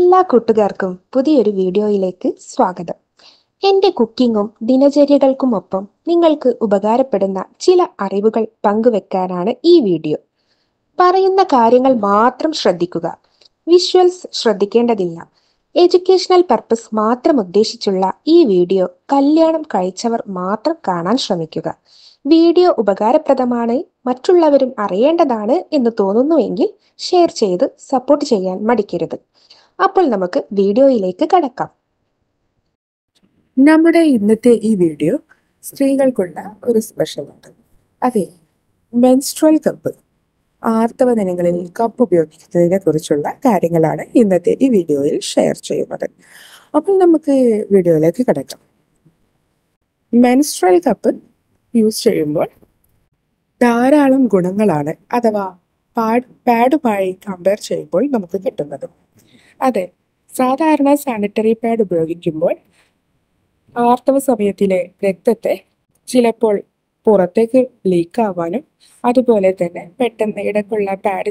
എല്ലാ കൂട്ടുകാർക്കും പുതിയൊരു വീഡിയോയിലേക്ക് സ്വാഗതം. എൻ്റെ കുക്കിങ്ങും ദിനചര്യകൾക്കുമൊപ്പം നിങ്ങൾക്ക് ഉപകാരപ്പെടുന്ന ചില അറിവുകൾ പങ്കുവെക്കാനാണ് ഈ വീഡിയോ. പറയുന്ന കാര്യങ്ങൾ മാത്രം ശ്രദ്ധിക്കുക. വിഷ്വൽസ് ശ്രദ്ധിക്കേണ്ടതില്ല. എഡ്യൂക്കേഷണൽ പർപ്പസ് മാത്രം ഉദ്ദേശിച്ചുള്ള ഈ വീഡിയോ കല്യാണം കഴിച്ചവർ മാത്രം കാണാൻ ശ്രമിക്കുക. വീഡിയോ ഉപകാരപ്രദമാണ്, മറ്റുള്ളവരും അറിയേണ്ടതാണ് എന്ന് തോന്നുന്നുവെങ്കിൽ ഷെയർ ചെയ്ത് സപ്പോർട്ട് ചെയ്യാൻ മടിക്കരുത്. അപ്പോൾ നമുക്ക് വീഡിയോയിലേക്ക് കടക്കാം. നമ്മുടെ ഇന്നത്തെ ഈ വീഡിയോ സ്ത്രീകൾക്കുള്ള ഒരു സ്പെഷ്യൽ ഉണ്ട്. അതെ, മെൻസ്ട്രൽ കപ്പ്. ആർത്തവ ദിനങ്ങളിൽ കപ്പ് ഉപയോഗിക്കുന്നതിനെ കുറിച്ചുള്ള കാര്യങ്ങളാണ് ഇന്നത്തെ ഈ വീഡിയോയിൽ ഷെയർ ചെയ്യുന്നത്. അപ്പോൾ നമുക്ക് വീഡിയോയിലേക്ക് കടക്കാം. മെൻസ്ട്രൽ കപ്പ് യൂസ് ചെയ്യുമ്പോൾ ധാരാളം ഗുണങ്ങളാണ് അഥവാ പാഡുമായി കമ്പയർ ചെയ്യുമ്പോൾ നമുക്ക് കിട്ടുന്നത്. അതെ, സാധാരണ സാനിറ്ററി പാഡ് ഉപയോഗിക്കുമ്പോൾ ആർത്തവ സമയത്തിലെ രക്തത്തെ ചിലപ്പോൾ പുറത്തേക്ക് ലീക്ക് ആവാനും അതുപോലെ തന്നെ പെട്ടെന്ന് ഇടയ്ക്കുള്ള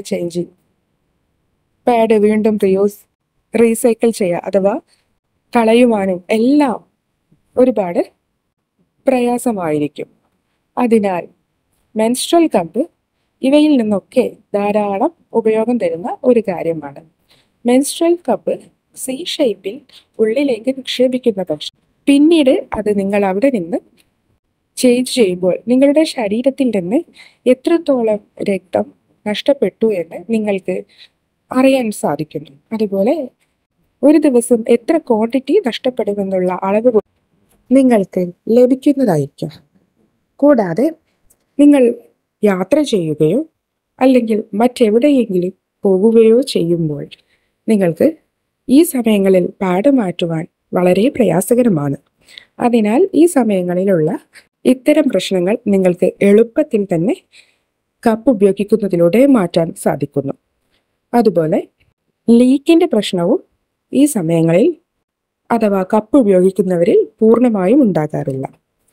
പാഡ് വീണ്ടും റീസൈക്കിൾ ചെയ്യുക അഥവാ കളയുവാനും എല്ലാം ഒരുപാട് പ്രയാസമായിരിക്കും. അതിനാൽ മെൻസ്ട്രൽ കപ്പ് ഇവയിൽ നിന്നൊക്കെ ധാരാളം ഉപയോഗം തരുന്ന ഒരു കാര്യമാണ്. മെൻസ്ട്രൽ കപ്പ് സി ഷേപ്പിൽ ഉള്ളിലേക്ക് നിക്ഷേപിക്കുന്ന പക്ഷം പിന്നീട് അത് നിങ്ങൾ അവിടെ നിന്ന് ചേഞ്ച് ചെയ്യുമ്പോൾ നിങ്ങളുടെ ശരീരത്തിൽ നിന്ന് എത്രത്തോളം രക്തം നഷ്ടപ്പെട്ടു എന്ന് നിങ്ങൾക്ക് അറിയാൻ സാധിക്കുന്നു. അതുപോലെ ഒരു ദിവസം എത്ര ക്വാണ്ടിറ്റി നഷ്ടപ്പെടുമെന്നുള്ള അളവ് നിങ്ങൾക്ക് ലഭിക്കുന്നതായിരിക്കും. കൂടാതെ നിങ്ങൾ യാത്ര ചെയ്യുകയോ അല്ലെങ്കിൽ മറ്റെവിടെയെങ്കിലും പോകുകയോ ചെയ്യുമ്പോൾ നിങ്ങൾക്ക് ഈ സമയങ്ങളിൽ പാഡ് മാറ്റുവാൻ വളരെ പ്രയാസകരമാണ്. അതിനാൽ ഈ സമയങ്ങളിലുള്ള ഇത്തരം പ്രശ്നങ്ങൾ നിങ്ങൾക്ക് എളുപ്പത്തിൽ തന്നെ കപ്പ് ഉപയോഗിക്കുന്നതിലൂടെ മാറ്റാൻ സാധിക്കുന്നു. അതുപോലെ ലീക്കിൻ്റെ പ്രശ്നവും ഈ സമയങ്ങളിൽ അഥവാ കപ്പ് ഉപയോഗിക്കുന്നവരിൽ പൂർണ്ണമായും ഉണ്ടാകാറില്ല.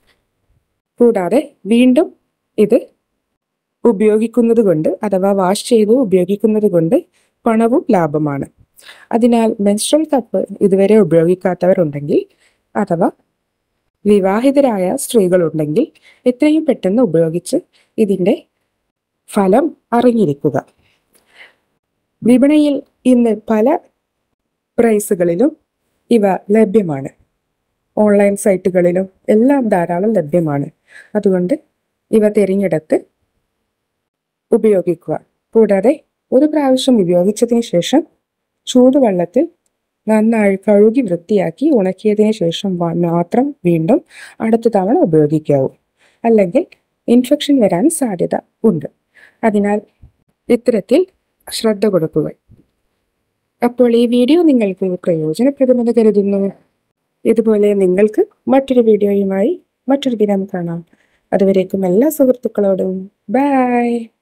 കൂടാതെ വീണ്ടും ഇത് ഉപയോഗിക്കുന്നത് കൊണ്ട് അഥവാ വാഷ് ചെയ്ത് ഉപയോഗിക്കുന്നത് കൊണ്ട് പണവും ലാഭമാണ്. അതിനാൽ മെൻസ്ട്രൽ കപ്പ് ഇതുവരെ ഉപയോഗിക്കാത്തവരുണ്ടെങ്കിൽ അഥവാ വിവാഹിതരായ സ്ത്രീകളുണ്ടെങ്കിൽ എത്രയും പെട്ടെന്ന് ഉപയോഗിച്ച് ഇതിൻ്റെ ഫലം അറിഞ്ഞിരിക്കുക. വിപണിയിൽ ഇന്ന് പല പ്രൈസുകളിലും ഇവ ലഭ്യമാണ്. ഓൺലൈൻ സൈറ്റുകളിലും എല്ലാം ധാരാളം ലഭ്യമാണ്. അതുകൊണ്ട് ഇവ തിരഞ്ഞെടുത്ത് ഉപയോഗിക്കുക. കൂടാതെ ഒരു പ്രാവശ്യം ഉപയോഗിച്ചതിന് ശേഷം ചൂടുവെള്ളത്തിൽ നന്നായി കഴുകി വൃത്തിയാക്കി ഉണക്കിയതിന് ശേഷം മാത്രം വീണ്ടും അടുത്ത തവണ ഉപയോഗിക്കാവൂ. അല്ലെങ്കിൽ ഇൻഫെക്ഷൻ വരാൻ സാധ്യത ഉണ്ട്. അതിനാൽ ഇത്തരത്തിൽ ശ്രദ്ധ കൊടുക്കുക. അപ്പോൾ ഈ വീഡിയോ നിങ്ങൾക്ക് പ്രയോജനപ്രദമെന്ന് കരുതുന്നു. ഇതുപോലെ നിങ്ങൾക്ക് മറ്റൊരു വീഡിയോയുമായി മറ്റൊരു ദിനം കാണാം. അതുവരേക്കും എല്ലാ സുഹൃത്തുക്കളോടും ബൈ.